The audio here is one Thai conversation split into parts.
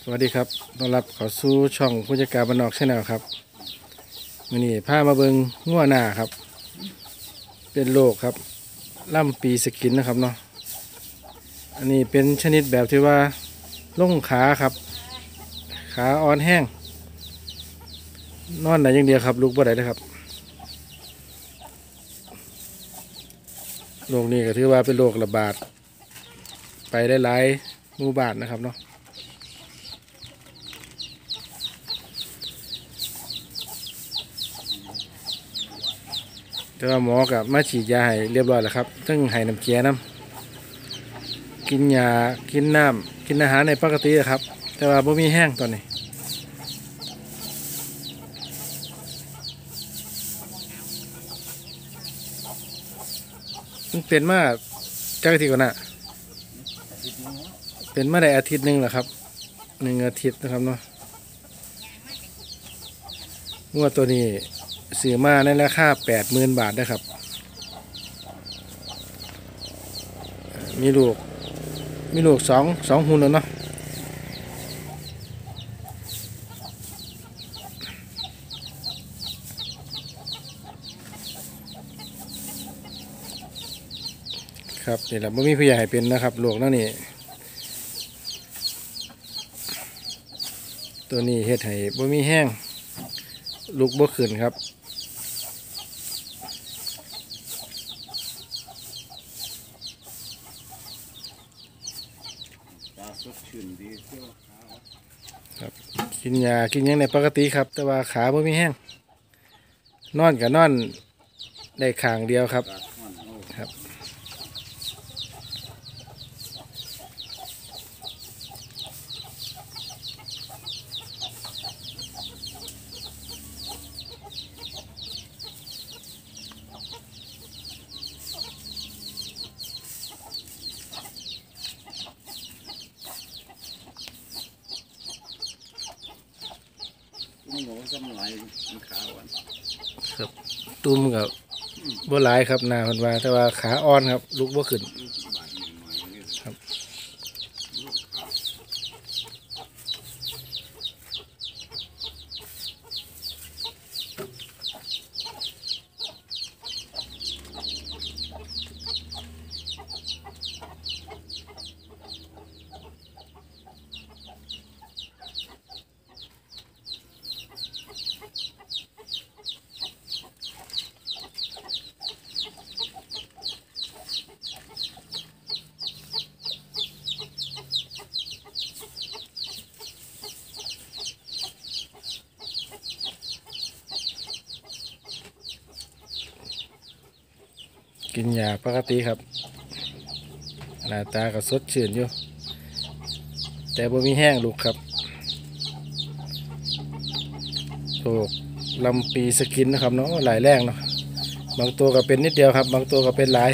สวัสดีครับต้อนรับเข้าสู่ช่องผู้จัดการบ้านนอกแชนแนลครับมื้อนี้พามาเบิ่งงัวหน้าครับเป็นโรคครับล่ำปีสกินนะครับเนาะอันนี้เป็นชนิดแบบที่ว่าลงขาครับขาอ่อนแห้งนอนได้อย่างเดียวครับลุกบ่ได้เลยครับโรคนี้ก็ถือว่าเป็นโรคระบาดไปได้หลายหมู่บ้านนะครับเนาะแต่ว่าหมอกับมาฉีดยาให้เรียบร้อยแล้วครับทั้งให้น้ำเกลือน้ำกินยากินน้ำกินอาหารในปกติครับแต่ว่าบ่มีแห้งตอนนี้มันเป็นมาจากที่ก่อนน่ะเป็นมาได้อาทิตย์หนึ่งแล้วครับ1 อาทิตย์นะครับเนาะงวดตัวนี้ซื้อมาในราคา80,000 บาทนะครับมีลูกสองหุ่นแล้วเนาะครับนี่แหละไม่มีผู้ใหญ่ให้เป็นนะครับลูกนั่นนี่ตัวนี้เฮ็ดให้บ่มีแห้งลูกบ่ขึ้นครับครับกินยากินหยังในปกติครับแต่ว่าขาบ่มีแห้งนอนกับนอนได้ข้างเดียวครับครับครับตุ้มกับบ่หลายครับหน้าเพิ่นว่าแต่ว่าขาอ่อนครับลุกบ่ขึ้นครับกินยาปกติครับหน้าตาก็สดชื่นอยู่แต่บ่มีแห้งลูกครับโรคลำปีสกินนะครับเนาะหลายแรงเนาะบางตัวก็เป็นนิดเดียวครับบางตัวก็เป็นหลาย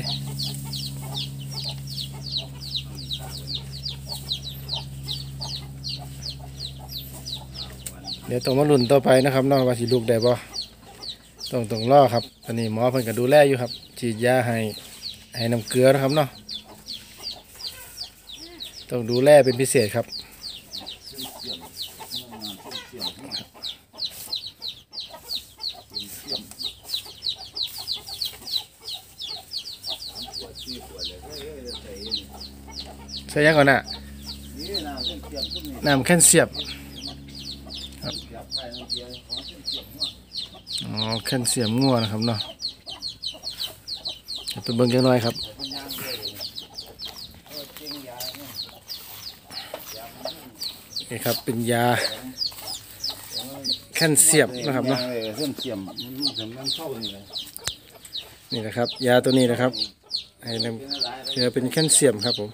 เดี๋ยวต้องมาลุ้นต่อไปนะครับเนาะว่าสิลูกได้บ่ต้องรอครับตอนนี้หมอเพิ่นก็ดูแลอยู่ครับฉีดยาให้น้ำเกลือนะครับเนาะต้องดูแลเป็นพิเศษครับใช่ยังก่อนน่ะน้ำแคลเซียมครับอ๋อแคลเซียมงัวนะครับเนาะเป็นเบิ่งจังหน่อยครับนี่ครับเป็นยาแคลเซียมนะครับเนาะนี่นะครับยาตัวนี้นะครับให้นำเพื่อเป็นแคลเซียมครับผม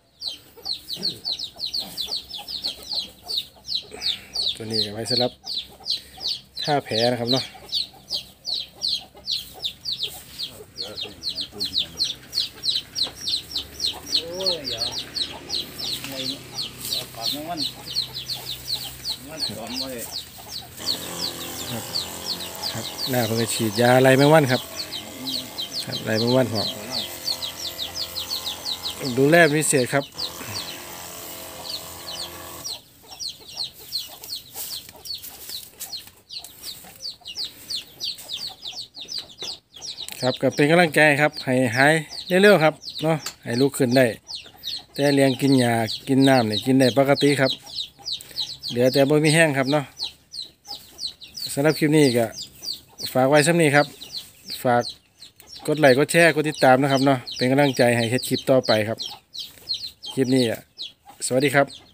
ตัวนี้ไว้สำหรับท่าแผลนะครับเนาะครับหน้าเพิ่งฉีดยาไรแมงวันครับครับไรแมงวันหอมดูแลพิเศษครับครับก็เป็นกำลังใจครับให้หายเร็วๆครับเนาะให้ลุกขึ้นได้แต่เลี้ยงกินยากินน้ำเนี่ยกินได้ปกติครับเหลือแต่บ่มีแห้งครับเนาะสำหรับคลิปนี้ก็ฝากไว้ซ้ำนี้ครับฝากกดไลค์กดแชร์กดติดตามนะครับเนาะเป็นกำลังใจให้เฮ็ดคลิปต่อไปครับคลิปนี้สวัสดีครับ